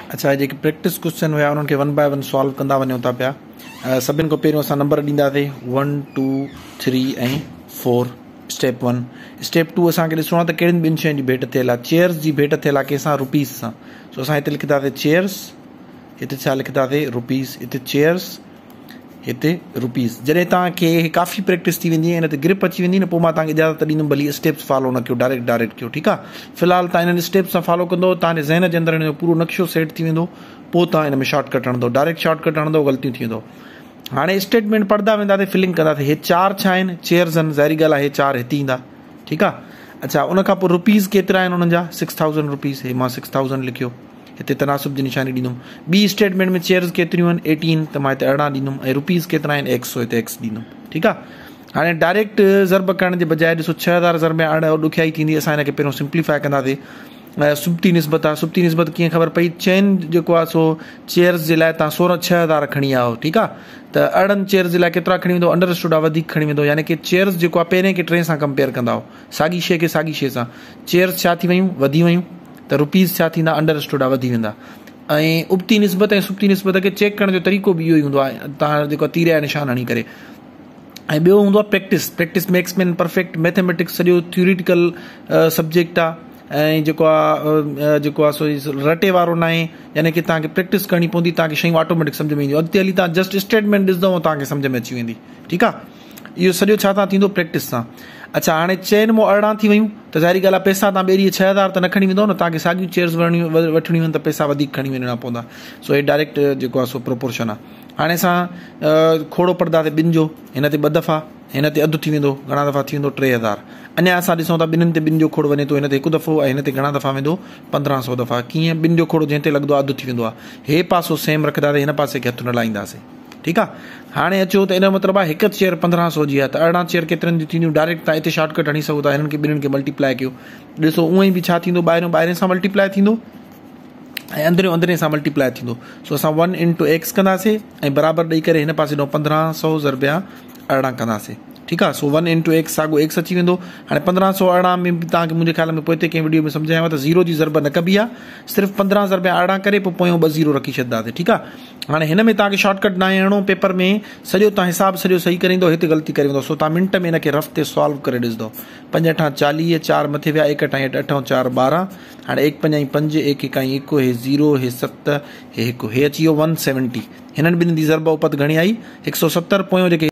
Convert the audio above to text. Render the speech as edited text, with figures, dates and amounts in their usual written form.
अच्छा, जेके practice question हुआ उन्हनि खे 1 बाय 1 सॉल्व कंदा वञूं था पिया। सभिनि खां पहिरियों असां नंबर ॾींदासीं 1 2 3 ऐं 4। स्टेप 1। स्टेप 2 असांखे ॾिसणो आहे त कहिड़ियुनि ॿिनि शयुनि जी भेट थियल आहे। चेयर्स जी भेट थियल आहे कंहिंसां, रुपीज़ सां। सो असां हिते लिखंदासीं चेयर्स, हिते छा लिखंदासीं रुपीज़, हिते चेयर्स, हिते रुपीज़। जॾहिं तव्हांखे काफ़ी प्रैक्टिस थी वेंदी हिन ते ग्रिप अची वेंदी न, पोइ मां तव्हांखे इजाज़त ॾींदुमि भली स्टेप्स फॉलो न कयो, डायरेक्ट कयो, ठीकु आहे। फ़िलहाल तव्हां हिननि स्टेप्स सां फॉलो कंदो, तव्हांजे ज़हन जे अंदरि हिन जो पूरो नक्शो सेट थी वेंदो, पोइ तव्हां हिन में शॉर्टकट हणंदो। डायरेक्ट शॉर्टकट हणंदो ग़लतियूं थी वेंदो। हाणे स्टेटमेंट पढ़ंदा वेंदासीं, फिलिंग कंदासीं। हे 4 छा आहिनि? चेयर्स आहिनि, ज़ाहिरी ॻाल्हि आहे हे 4 हिते ईंदा, ठीकु आहे। अच्छा, उनखां पोइ रुपीज़ केतिरा आहिनि हुननि जा? 6000 रुपीज़। हे मां 6000 लिखियो, हिते तनासुब जी निशानी ॾींदुमि। ॿी स्टेटमेंट में चेयर्स केतिरियूं आहिनि? 18, त मां हिते 18 ॾींदुमि, ऐं रुपीज़ केतिरा आहिनि? x, हिते x ॾींदुमि, ठीकु आहे। हाणे डायरेक्ट ज़रब करण जे बजाए ॾिसो 6000 ज़रब में 18 ॾुखियाई थींदी। असां हिनखे पहिरियों सिंप्लीफाई कंदासीं। सुबती निस्बत आहे। सुबती निस्बत कीअं ख़बर पई? चेन जेको आहे सो चेयर्स जे लाइ तव्हां 6000 खणी आओ, ठीकु आहे। त 18 चेयर्स जे लाइ केतिरा खणी वेंदो? अंडरस्टूड आहे, वधीक खणी वेंदो। यानी कि चेयर्स जेको आहे पहिरें खे 3 सां कंपेयर कंदा, साॻी शइ खे साॻी शइ सां। चेयर्स छा थी वियूं? वधी वियूं। त रुपीज़ छा थींदा? अंडरस्टूड आहे, वधी वेंदा। ऐं उबती निस्बत ऐं सुबती निस्बत खे चेक करण जो तरीक़ो बि इहो ई हूंदो आहे, तव्हां जेको तीर जा निशान हणी करे। ऐं ॿियो हूंदो आहे practice makes man perfect. Mathematics सॼो थ्योरिटिकल सब्जेक्ट आहे, ऐं जेको आहे सो रटे वारो न आहे। यानी कि तव्हांखे प्रैक्टिस करणी पवंदी, तव्हांखे शयूं ऑटोमेटिक सम्झ में ईंदियूं। अॻिते हली तव्हां जस्ट स्टेटमेंट ॾिसंदव तव्हांखे सम्झ में अची वेंदी, ठीकु आहे। इहो सॼो छा था थींदो? प्रैक्टिस सां। अच्छा, हाणे चइनि मों 18 थी वियूं, त ज़ाहिरी ॻाल्हि आहे पैसा तव्हां ॿेड़ीअ 6000 त न खणी वेंदो न, तव्हांखे साॻियूं चेयर्स वठणियूं आहिनि त पैसा वधीक खणी वञणा पवंदा। सो हे डायरेक्ट जेको आहे सो प्रोपोर्शन आहे। हाणे असां खोड़ो पढ़ंदासीं ॿिनि जो। हिन ते 2 दफ़ा, हिन ते अधु थी वेंदो, घणा दफ़ा थी वेंदो? 3000। अञा असां ॾिसूं था ॿिन्हिनि ते ॿिनि जो खोड़ वञे थो, हिन ते 1 दफ़ो ऐं हिन ते घणा दफ़ा वेंदो? 1500 दफ़ा। कीअं? ॿिनि जो खोड़ो जंहिं ते लॻंदो आहे अधु थी वेंदो आहे। हे पासो सेम रखंदासीं, हिन पासे खे हथु न लाहींदासीं, ठीकु आहे। हाणे अचो त इन जो मतिलबु आहे हिकु चेयर 1500 जी आहे, त 18 चेयर केतिरनि जी थींदियूं? डायरेक्ट तव्हां हिते शॉर्टकट हणी सघो था, हिननि खे ॿिन्हिनि खे मल्टीप्लाए कयो। ॾिसो उअं ई बि छा थींदो? ॿाहिरियों सां मल्टीप्लाए थींदो ऐं अंदरियों सां मल्टीप्लाए थींदो। सो असां 1 × x कंदासीं ऐं बराबरि ॾेई करे हिन पासे ॾों 1500 ज़रबिया 18 कंदासीं, ठीकु आहे। सो 1 × x साॻियो x अची वेंदो। हाणे 1518 में बि तव्हांखे मुंहिंजे ख़्याल में पोइ हिते कंहिं वीडियो में सम्झायांव त 0 जी ज़रब न कबी आहे, सिर्फ़ु 15 ज़रबिया 18 करे पोइ पोयों 2 0 रखी छॾंदासीं, ठीकु आहे। हाणे हिन में तव्हांखे शॉर्टकट न आहे हणो, पेपर में सॼो तव्हां हिसाब सॼो सही करे ईंदो, हिते ग़लती करे वेंदो। सो तव्हां मिंट में हिनखे रफ़ ते सॉल्व करे ॾिसंदो। 5 × 8 = 40, 4 मथे विया, 1 × 8 = 8 × 4 = 12। हाणे 1 × 5 = 5, 1 × 1 = 1, हे 0, हे 7, हे 1, हे अची वियो 170। हिननि ॿिन्हिनि जी ज़रब उपत घणी आई? 170। पोयों जेके